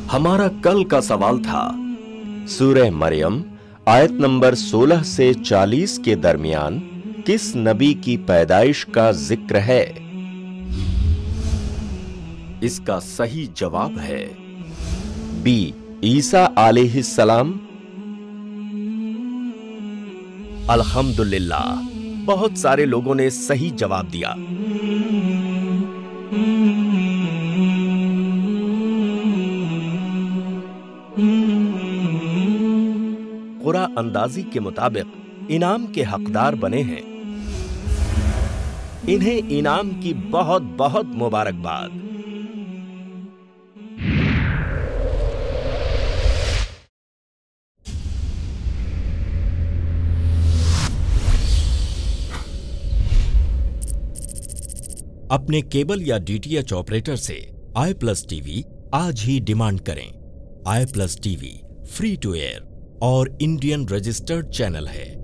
हमारा कल का सवाल था, सूरह मरियम आयत नंबर 16 से 40 के दरमियान किस नबी की पैदाइश का जिक्र है? इसका सही जवाब है बी, ईसा अलैहिस्सलाम। अल्हम्दुलिल्लाह, बहुत सारे लोगों ने सही जवाब दिया। कुरा अंदाजी के मुताबिक इनाम के हकदार बने हैं। इन्हें इनाम की बहुत बहुत मुबारकबाद। अपने केबल या डीटीएच ऑपरेटर से आई+ टीवी आज ही डिमांड करें। आई+ टीवी फ्री टू एयर और इंडियन रजिस्टर्ड चैनल है।